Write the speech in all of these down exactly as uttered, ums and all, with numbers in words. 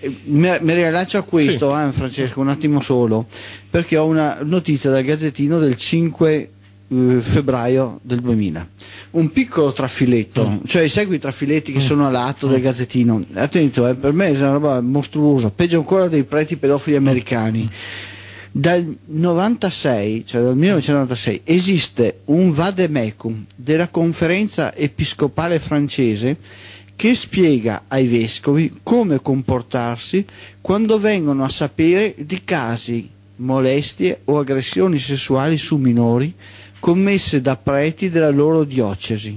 mi, mi rilascio a questo, sì. eh, Francesco, un attimo solo, perché ho una notizia dal Gazzettino del cinque febbraio del duemila, un piccolo trafiletto, mm. cioè segui i trafiletti che mm. sono all'atto mm. del Gazzettino, attento, eh, per me è una roba mostruosa, peggio ancora dei preti pedofili americani. Mm. Dal novantasei, cioè dal millenovecentonovantasei, esiste un vademecum della Conferenza Episcopale francese che spiega ai vescovi come comportarsi quando vengono a sapere di casi, molestie o aggressioni sessuali su minori commesse da preti della loro diocesi.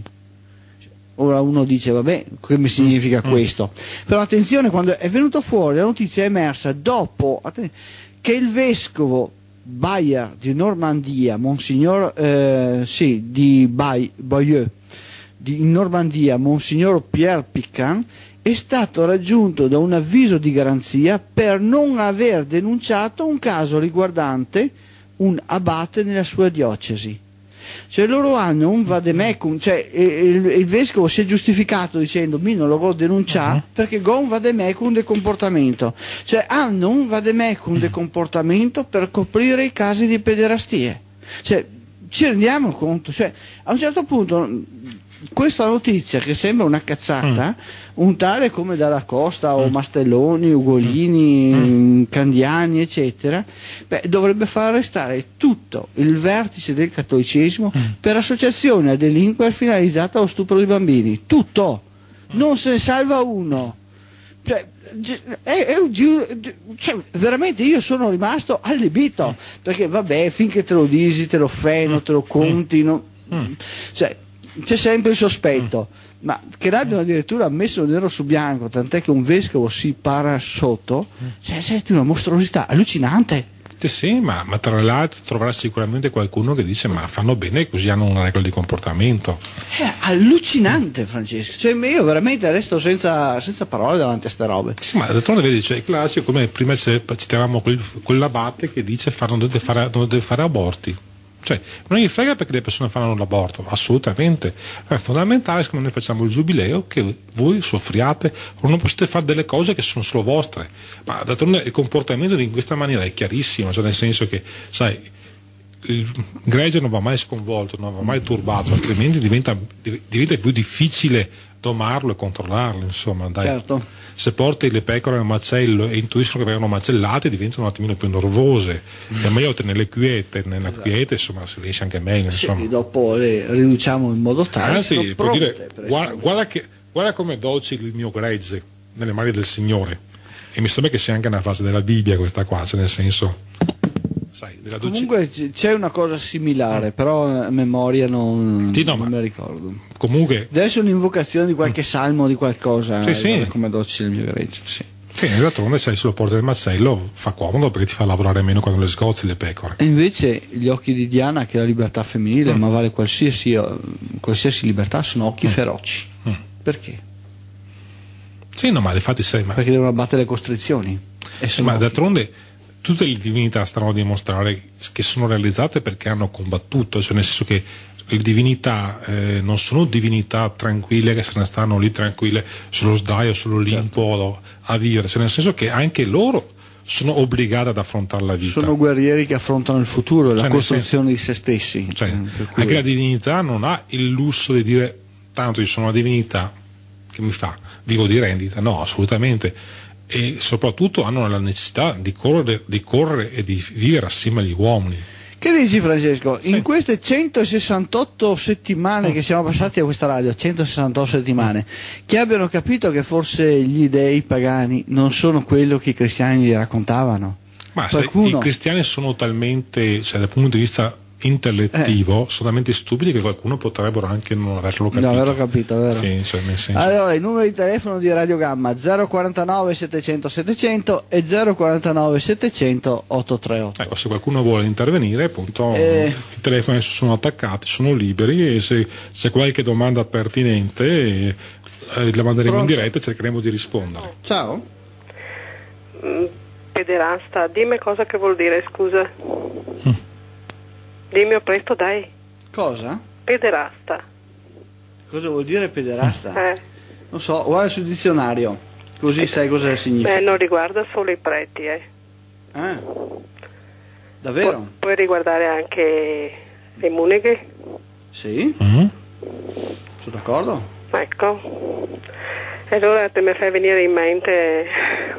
Ora uno dice, vabbè, che mi significa mm. questo? Però attenzione, quando è venuto fuori, la notizia è emersa dopo che il vescovo Bayard di Normandia, Monsignor eh, sì, di Bayeux, di, in Normandia, Monsignor Pierre Picquin, è stato raggiunto da un avviso di garanzia per non aver denunciato un caso riguardante un abate nella sua diocesi. Cioè loro hanno un vademecum, cioè il, il vescovo si è giustificato dicendo mi non lo go denunciare uh-huh. perché go un vademecum del comportamento, cioè hanno un vademecum del comportamento per coprire i casi di pederastie, cioè ci rendiamo conto, cioè a un certo punto questa notizia che sembra una cazzata, mm. un tale come Dalla Costa o mm. Mastelloni, Ugolini, mm. Candiani eccetera, beh, dovrebbe far arrestare tutto il vertice del cattolicesimo mm. per associazione a delinquere finalizzata allo stupro dei bambini, tutto, non se ne salva uno, cioè, è, è un, cioè, veramente io sono rimasto allibito, perché vabbè, finché te lo dici, te lo feno, te lo conti, no? mm. cioè, c'è sempre il sospetto, ma che l'abbiano addirittura messo nero su bianco, tant'è che un vescovo si para sotto, cioè senti una mostruosità allucinante. Sì, sì, ma, ma tra l'altro troverà sicuramente qualcuno che dice ma fanno bene così hanno una regola di comportamento. È allucinante, Francesco, cioè io veramente resto senza, senza parole davanti a ste robe. Sì, ma d'altronde vedi, cioè, è classico, come prima citavamo quel, quell'abate che dice far, non dovete fare, non dovete fare aborti. Cioè, non gli frega perché le persone fanno l'aborto, assolutamente. È fondamentale che noi facciamo il giubileo, che voi soffriate o non potete fare delle cose che sono solo vostre. Ma d'altronde il comportamento in questa maniera è chiarissimo, cioè nel senso che, sai, il gregge non va mai sconvolto, non va mai turbato, altrimenti diventa, diventa più difficile domarlo e controllarlo, insomma, dai. Certo. Se porti le pecore al macello e intuiscono che vengono macellate diventano un attimino più nervose, mm. è meglio tenerle quiete, nella esatto. quiete insomma si riesce anche meglio, insomma. Sì, dopo le riduciamo in modo tale anzi, può dire, guarda, guarda, che, guarda come dolce il mio gregge nelle mani del Signore, e mi sembra che sia anche una frase della Bibbia questa qua, cioè nel senso, sai, della comunque c'è una cosa similare, mm. però a memoria non, sì, no, non ma me ricordo. Comunque deve essere un'invocazione di qualche mm. salmo, di qualcosa, sì, sì. come dolce il mio gregge, sì. Sì, d'altronde se lo porti del macello fa comodo perché ti fa lavorare meno quando le sgozzi le pecore. E invece gli occhi di Diana, che è la libertà femminile, mm. ma vale qualsiasi, qualsiasi libertà, sono occhi mm. feroci. Mm. Perché? Sì, no, ma infatti sai, ma... perché devono abbattere le costrizioni. E sì, ma occhi. D'altronde tutte le divinità stanno a dimostrare che sono realizzate perché hanno combattuto, cioè nel senso che le divinità eh, non sono divinità tranquille che se ne stanno lì tranquille sullo sdaio, sull'Olimpo certo. a vivere, cioè nel senso che anche loro sono obbligati ad affrontare la vita. Sono guerrieri che affrontano il futuro, cioè la costruzione senso, di se stessi. Cioè, cui... anche la divinità non ha il lusso di dire tanto io sono una divinità che mi fa, vivo di rendita, no, assolutamente. E soprattutto hanno la necessità di correre, di correre e di vivere assieme agli uomini. Che dici, Francesco? Sì. In queste centosessantotto settimane che siamo passati a questa radio, centosessantotto settimane, che abbiano capito che forse gli dei pagani non sono quello che i cristiani gli raccontavano? Ma Qualcuno... se i cristiani sono talmente, cioè dal punto di vista intellettivo, eh. sono talmente stupidi che qualcuno potrebbero anche non averlo capito. Non averlo capito, vero? Sì, cioè nel senso. Allora, il numero di telefono di Radio Gamma zero quarantanove settecento settecento e zero quarantanove settecento ottocentotrentotto. Ecco, se qualcuno vuole intervenire, appunto, eh. i telefoni sono attaccati, sono liberi e se c'è qualche domanda pertinente eh, la manderemo Pronto? in diretta e cercheremo di rispondere. Ciao. Mm, pederasta, dimmi cosa che vuol dire, scusa. Mm. Dimmi presto, dai. Cosa? Pederasta. Cosa vuol dire pederasta? Eh. Non so, guarda sul dizionario. Così sai cosa significa. Beh, non riguarda solo i preti, eh. Ah, davvero? Pu- puoi riguardare anche le muneghe? Sì, Mm? sono d'accordo. Ecco. E allora te mi fai venire in mente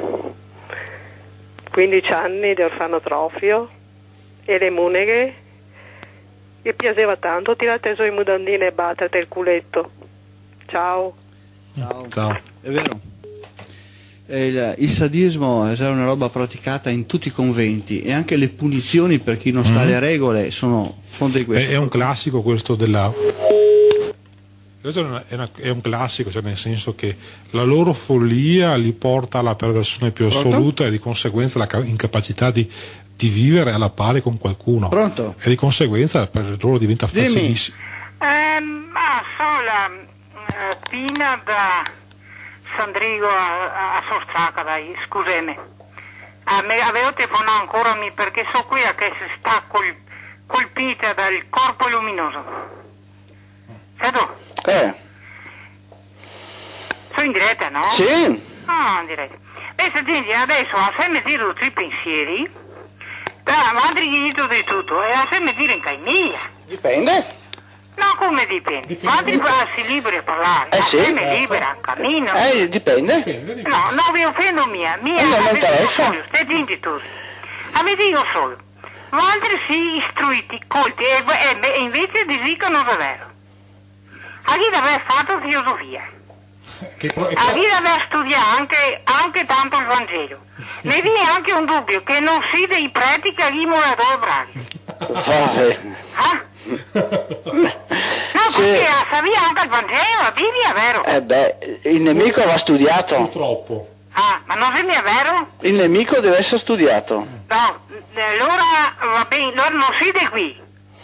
quindici anni di orfanotrofio e le muneghe. Mi piaceva tanto tirare su i mudandini e battere il culetto. Ciao. Ciao. Ciao. È vero. Eh, Il, il sadismo è una roba praticata in tutti i conventi e anche le punizioni per chi non sta alle regole sono fonte di questo. È, è un classico questo della... Questo è, una- è una- è un classico, cioè nel senso che la loro follia li porta alla perversione più Pronto? assoluta e di conseguenza la ca- incapacità di, di vivere alla pari con qualcuno. Pronto? E di conseguenza per loro diventa Dimmi. facilissimo. Eh, ma sola eh, Pina da Sandrigo a, a Sostraca, dai, scusami. A me avevo telefonato ancora mi perché so qui a che si sta col, colpita dal corpo luminoso. Vedo? Eh, Sono in diretta, no? sì, Ah, in diretta. Beh, senti, adesso a me dire tutti i pensieri, da madre gli dico di tutto, e a me dire in caimia. dipende. No, come dipende? Madre si liberi a parlare, Eh, a sì. me libera, cammino. Eh, dipende. No, non vi offendo mia, mia Eh, non mi a me dico interessa. solo, stai dinti tu. A me dico solo, altri si istruiti, colti, e, e, e invece dicono davvero. A chi deve aver fatto filosofia, Che pro- a chi deve aver studiato anche, anche tanto il Vangelo. Ne viene anche un dubbio, che non si dei preti che gli moratori bravi. Vabbè. Ah? No, Sì. perché sapeva anche il Vangelo, la Bibbia, vero? Eh beh, il nemico va studiato. Purtroppo. Ah, ma non sembra vero? Il nemico deve essere studiato. No, allora va bene, allora non siete qui.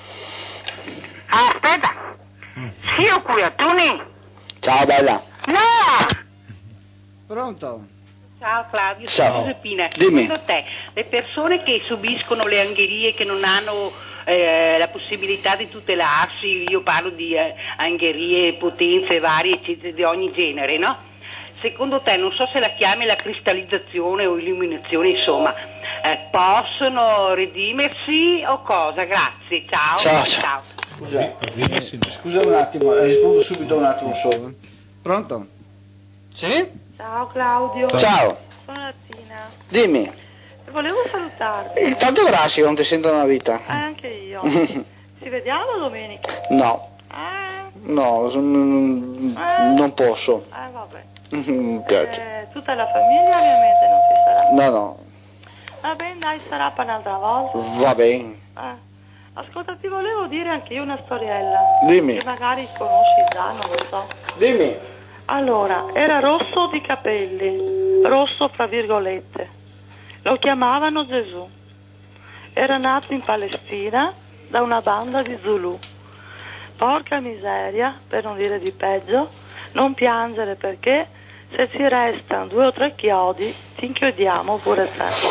Ah, aspetta. Sì, io qui a Tuni. Ciao bella. No! Pronto? Ciao Claudio, Ciao. sono Giuseppina. Dimmi. Secondo te le persone che subiscono le angherie, che non hanno eh, la possibilità di tutelarsi, io parlo di eh, angherie, potenze varie, eccetera, di ogni genere, no? Secondo te, non so se la chiami la cristallizzazione o illuminazione, insomma, eh, possono redimersi o cosa? Grazie, ciao. Ciao, ciao. Scusa, Benissimo. scusa un attimo, eh, rispondo subito un attimo solo. Pronto? Sì? Ciao Claudio, Ciao. sono Latina. Dimmi. Volevo salutarti. Intanto grazie, non ti sento una vita. Eh, anche io. Ci vediamo domenica? No, Eh, no, non, non posso. eh vabbè. Mi piace. Eh, tutta la famiglia ovviamente non ci sarà. No, no, Va bene, dai, sarà per un'altra volta. va bene. Eh. Ascolta, ti volevo dire anche io una storiella. Dimmi. Che magari conosci già, non lo so. Dimmi. Allora, era rosso di capelli, rosso fra virgolette. Lo chiamavano Gesù. Era nato in Palestina da una banda di Zulu. Porca miseria, per non dire di peggio, non piangere perché se ci restano due o tre chiodi ti inchiodiamo pure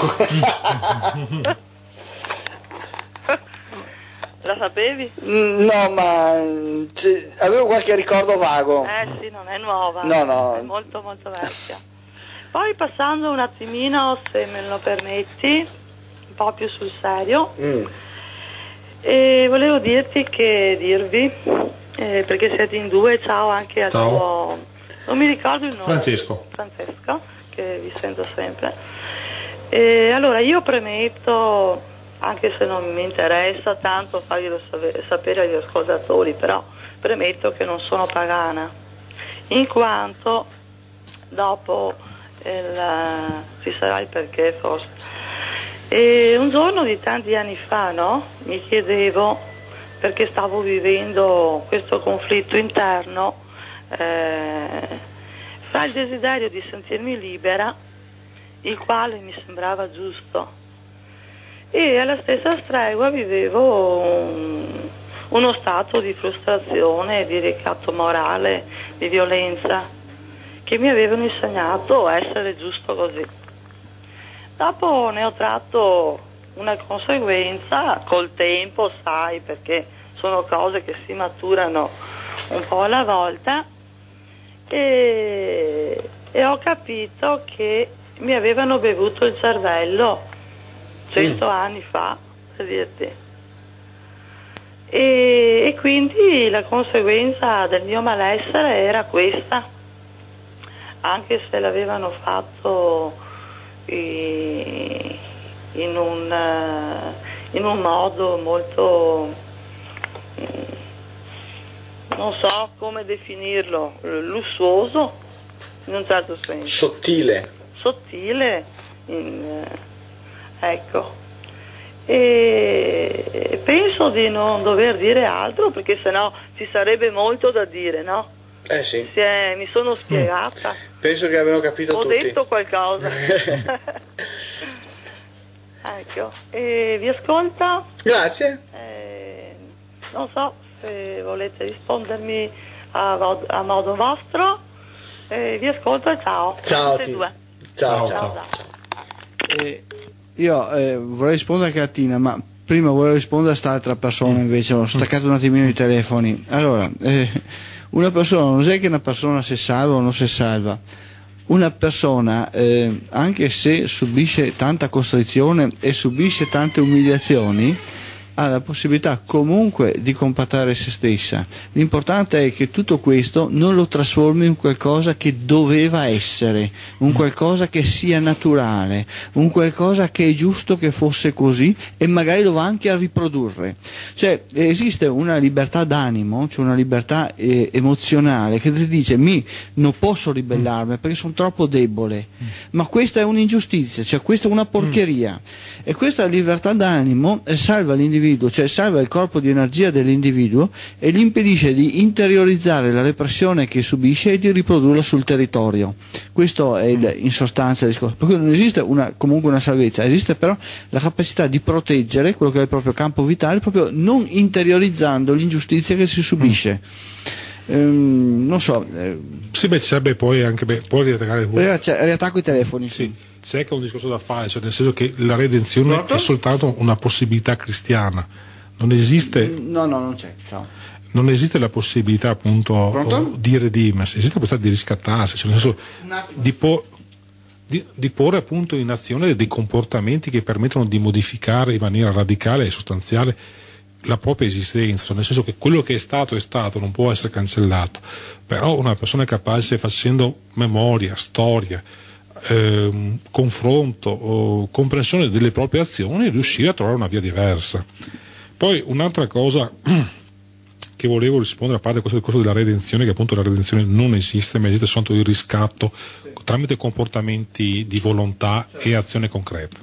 te. La sapevi? Mm, No, ma mm, c- avevo qualche ricordo vago. Eh sì, non è nuova. No, no. È molto molto vecchia. Poi passando un attimino, se me lo permetti, un po' più sul serio, Mm. e volevo dirti che dirvi, eh, perché siete in due, ciao anche al Ciao. tuo, non mi ricordo il nome. Francesco. Francesco, che vi sento sempre. E allora io premetto, anche se non mi interessa tanto farglielo save- sapere agli ascoltatori, però premetto che non sono pagana, in quanto dopo il, ci sarà il perché forse. E un giorno di tanti anni fa, no? Mi chiedevo, perché stavo vivendo questo conflitto interno, eh, fra il desiderio di sentirmi libera, il quale mi sembrava giusto, e alla stessa stregua vivevo un- uno stato di frustrazione, di ricatto morale, di violenza, che mi avevano insegnato a essere giusto così. Dopo ne ho tratto una conseguenza col tempo, sai, perché sono cose che si maturano un po' alla volta, e e ho capito che mi avevano bevuto il cervello cento mm. anni fa, per dirti. E, e quindi la conseguenza del mio malessere era questa, anche se l'avevano fatto in un, in un modo molto, non so come definirlo, lussuoso in un certo senso. Sottile. Sottile, in, ecco. E penso di non dover dire altro, perché sennò ci sarebbe molto da dire, no? Eh sì. Si è, mi sono spiegata. Penso che abbiano capito Ho tutti. Ho detto qualcosa. Ecco, e vi ascolto. Grazie. Eh, non so se volete rispondermi a, a modo vostro. Eh, vi ascolto e ciao. Ciao. Tutti e due. Ciao, ciao. ciao. ciao. Eh, io eh, vorrei rispondere anche a Tina, ma prima vorrei rispondere a quest'altra persona invece, ho staccato un attimino i telefoni. Allora, eh, una persona, non è che una persona si salva o non si salva, una persona eh, anche se subisce tanta costrizione e subisce tante umiliazioni, ha la possibilità comunque di compattare se stessa. L'importante è che tutto questo non lo trasformi in qualcosa che doveva essere, un qualcosa che sia naturale, un qualcosa che è giusto che fosse così, e magari lo va anche a riprodurre. Cioè esiste una libertà d'animo, cioè una libertà eh, emozionale che ti dice: mi non posso ribellarmi perché sono troppo debole, ma questa è un'ingiustizia, cioè questa è una porcheria. E questa libertà d'animo eh, salva l'individuo, cioè salva il corpo di energia dell'individuo e gli impedisce di interiorizzare la repressione che subisce e di riprodurla sul territorio. Questo è il, in sostanza il discorso. Per cui non esiste una, comunque una salvezza, esiste però la capacità di proteggere quello che è il proprio campo vitale, proprio non interiorizzando l'ingiustizia che si subisce. Mm. Ehm, non so. Eh, sì, beh, ci sarebbe poi anche beh, poi riattaccare il riattacco i telefoni. Sì. C'è che è un discorso da fare, cioè nel senso che la redenzione Pronto? È soltanto una possibilità cristiana, non esiste no no non c'è ciao. Non esiste la possibilità appunto oh, di redimersi, esiste la possibilità di riscattarsi, cioè nel senso di, po- di, di porre appunto in azione dei comportamenti che permettono di modificare in maniera radicale e sostanziale la propria esistenza, cioè nel senso che quello che è stato è stato, non può essere cancellato, però una persona è capace, facendo memoria, storia, Eh, confronto o comprensione delle proprie azioni, riuscire a trovare una via diversa. Poi un'altra cosa che volevo rispondere, a parte questo discorso della redenzione, che appunto la redenzione non esiste, ma esiste soltanto il riscatto tramite comportamenti di volontà e azione concreta.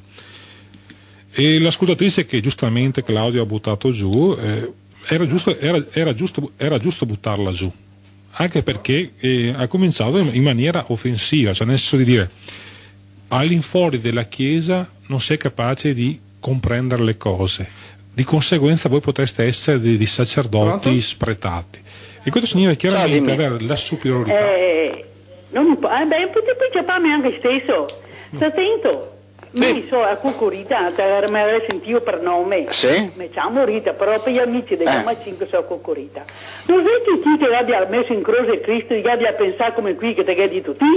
E l'ascoltatrice che giustamente Claudio ha buttato giù, eh, era, giusto, era, era, giusto, era giusto buttarla giù, anche perché eh, ha cominciato in maniera offensiva, cioè nel senso di dire: all'infuori della Chiesa non sei capace di comprendere le cose, di conseguenza voi potreste essere dei, dei sacerdoti Pronto? Spretati, e questo significa chiaramente avere la superiorità. Eh, non, eh, beh, puoi chiamarmi anche stesso, stai attento. Sì. Io so a Cucurita, mi avrei sentito per nome. Sì. Mi chiamo Rita, però per gli amici degli eh. cinque so a Cucurita. Non vedi chi che abbia messo in croce Cristo e che abbia pensato come qui che ti hai detto tu?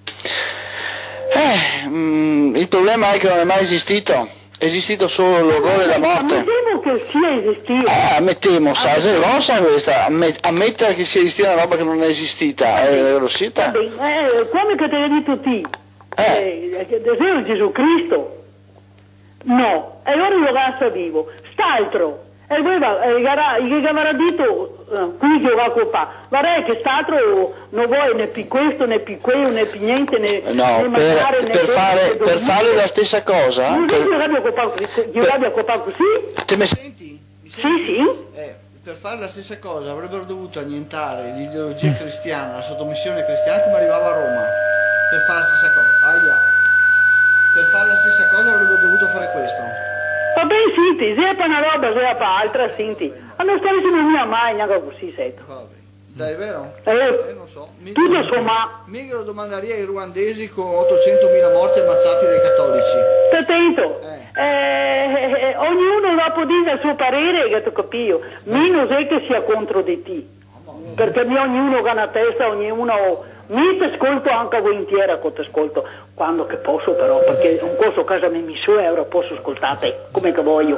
Eh, mm, il problema è che non è mai esistito. È esistito solo l'orrore della morte. Ammettiamo che sia esistito. Eh, ammettiamo, sa, se non sa questa, ammettere che sia esistita una roba che non è esistita, è rossita. Eh, come che ti hai detto tu? Eh, eh, Gesù Cristo? No, e ora io ragazzo vivo, st'altro, e voi che avrà detto uh, qui che va a qua, vorrei che st'altro non vuoi né più questo né più quello né più niente né, no, né per, mangiare, per, né fare, per, per fare la stessa cosa non per, io l'abbia copato così? Te me senti? Mi sì senti? sì Eh, per fare la stessa cosa avrebbero dovuto annientare l'ideologia cristiana, la sottomissione cristiana come arrivava a Roma. Per fare la stessa cosa, aia. Per fare la stessa cosa avrebbero dovuto fare questo. Vabbè, senti, se è per una roba, se è per altra, senti. A non stare non mia mai, neanche così, sento. Vabbè. Dai, è vero? Eh, eh non so. Mica tutto lo, somma. mica lo domanderei ai ruandesi con ottocentomila morti ammazzati dai cattolici. Stai attento. Eh. Eh, eh, ognuno dopo dice il suo parere, che tu capio. Meno è che sia contro di te. Perché ognuno ha una testa, ognuno Mi ti ascolto anche volentieri, che ti ascolto quando che posso però, perché un corso a casa mi mi su euro posso ascoltare come che voglio.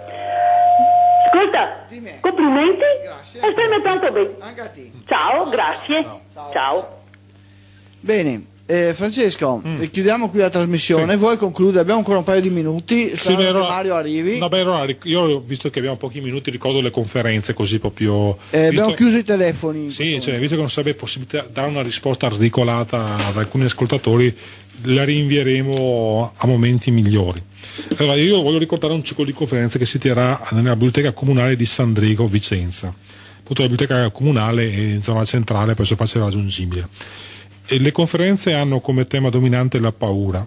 Ascolta, complimenti Grazie. e stai tanto bene. Anche a te. Ciao, grazie. Ciao. Ciao. Bene, eh, Francesco, Mm. eh, chiudiamo qui la trasmissione. Sì. Vuoi concludere? Abbiamo ancora un paio di minuti. Sì, Spero beh, che allora- Mario arrivi. No, beh, allora, ric- io visto che abbiamo pochi minuti ricordo le conferenze così proprio... Eh, abbiamo visto- chiuso i telefoni. in Sì, questo cioè, visto che non sarebbe possibile dare una risposta articolata ad alcuni ascoltatori, la rinvieremo a momenti migliori. Allora, io voglio ricordare un ciclo di conferenze che si terrà nella biblioteca comunale di Sandrigo, Vicenza. Appunto, la biblioteca comunale è in zona centrale, presso facile raggiungibile. E le conferenze hanno come tema dominante la paura.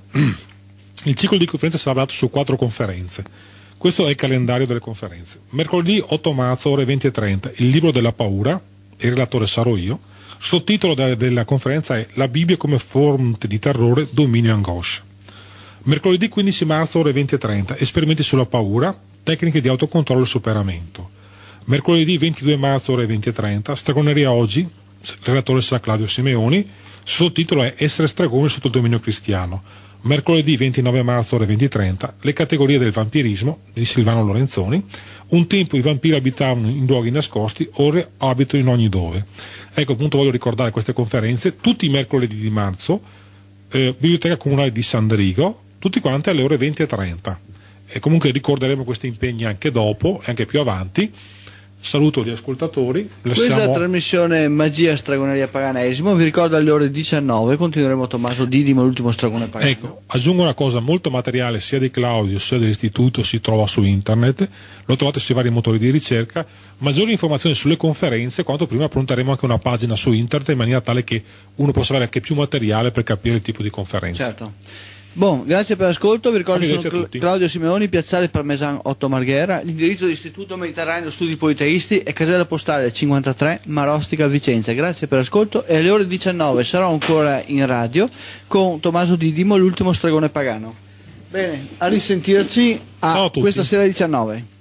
Il ciclo di conferenze sarà basato su quattro conferenze. Questo è il calendario delle conferenze. Mercoledì otto marzo, ore venti e trenta, il libro della paura, il relatore sarò io. Sottotitolo della, della conferenza è La Bibbia come fonte di terrore, dominio e angoscia. Mercoledì quindici marzo, ore venti e trenta, esperimenti sulla paura, tecniche di autocontrollo e superamento. Mercoledì ventidue marzo, ore venti e trenta, stregoneria oggi, il relatore sarà Claudio Simeoni, sottotitolo è Essere stregone sotto il dominio cristiano. Mercoledì ventinove marzo, ore venti e trenta, le categorie del vampirismo di Silvano Lorenzoni. Un tempo i vampiri abitavano in luoghi nascosti, ora abitano in ogni dove. Ecco, appunto, voglio ricordare queste conferenze tutti i mercoledì di marzo, eh, Biblioteca Comunale di Sandrigo, tutti quanti alle ore venti e trenta. E comunque ricorderemo questi impegni anche dopo e anche più avanti. Saluto gli ascoltatori. Questa è la Lasciamo... trasmissione Magia, Stregoneria, Paganesimo. Vi ricordo alle ore diciannove continueremo Tommaso Didimo, l'ultimo stregone pagano. Ecco, aggiungo una cosa, molto materiale sia di Claudio sia dell'istituto si trova su internet, lo trovate sui vari motori di ricerca. Maggiori informazioni sulle conferenze, quanto prima appronteremo anche una pagina su internet in maniera tale che uno possa avere anche più materiale per capire il tipo di conferenza. Certo. Bon, grazie per l'ascolto, vi ricordo che Arrivederci sono a tutti. Claudio Simeoni, Piazzale Parmesan otto Marghera, l'indirizzo dell'Istituto Mediterraneo Studi Politeisti è casella postale cinquantatré Marostica Vicenza. Grazie per l'ascolto e alle ore diciannove sarò ancora in radio con Tommaso Didimo, l'ultimo stregone pagano. Bene, a risentirci Ciao a a tutti. questa sera alle diciannove.